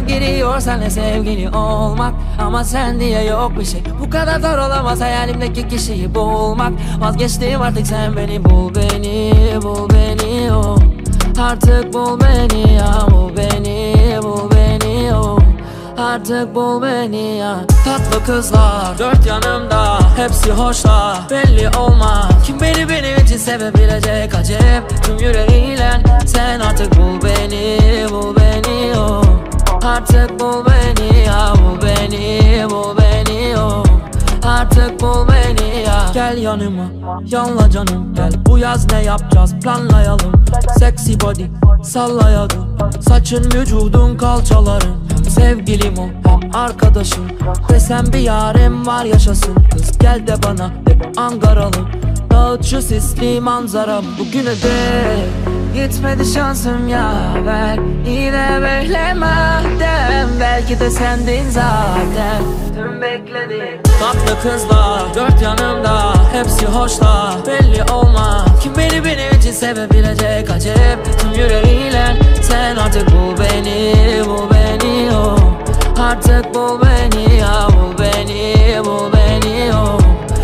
giriyor senle sevgili olmak. Ama sen diye yok bir şey, bu kadar zor olamaz hayalimdeki kişiyi bulmak. Vazgeçtim artık, sen beni bul, beni bul, beni oh. Artık bul beni ya, bul beni, bul beni oh. Artık bul beni ya. Tatlı kızlar dört yanımda, hepsi hoşlar, belli olmaz kim beni benim için sevebilecek acep. Tüm yüreğiyle sen artık bul beni, bul beni oh. Artık bul beni ya, bul beni, bul beni oh. Artık bul beni ya. Gel yanıma, yanla canım gel. Bu yaz ne yapacağız planlayalım. Sexy body sallayalım. Saçın, vücudun, kalçaların. Hem sevgilim o hem arkadaşım. Desem bir yarim var yaşasın. Kız gel de bana de bu Ankaralım. Dağıt şu sisli manzaram. Bugüne dek gitmedi şansım yaver. Yine beklemeden, belki de sendin zaten tüm beklediğim. Tatlı kızlar dört yanımda, hepsi hoşlar, belli olmaz kim beni benim için sevebilecek acep. Tüm yüreğiyle sen artık bul beni, bul beni oh. Artık bul beni ya, bul beni, bul beni oh.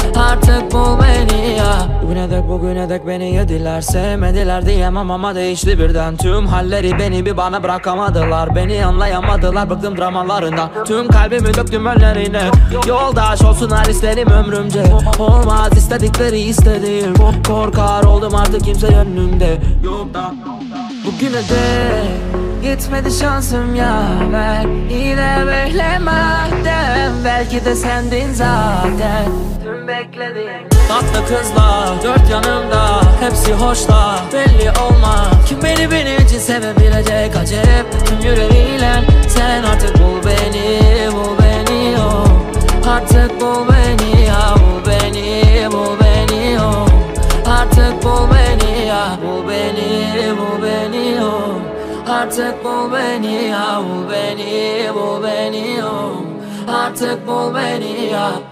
Artık bul beni ya. Bugüne dek beni yediler, sevmediler diyemem ama değişti birden. Tüm halleri beni bir bana bırakamadılar, beni anlayamadılar, bıktım dramalarından. Tüm kalbimi döktüm önlerine, yoldaş olsunlar isterim ömrümce. Olmaz istedikleri istediğim, korkar oldum artık kimse önümde yok da. Bugüne dek gitmedi şansım yaver. Yine beklemeden, belki de sendin zaten tüm beklediğim. Tatlı kızlar dört yanımda, hepsi hoşlar, belli olmaz kim beni benim için sevebilecek acep. Tüm yüreğiyle sen artık bul beni, bul beni oh. Artık bul beni ya, bul beni, bul beni oh. Artık bul beni ya, bul beni, bul beni oh. Artık bul beni ya, bul beni, bul beni oh. Artık bul beni ya.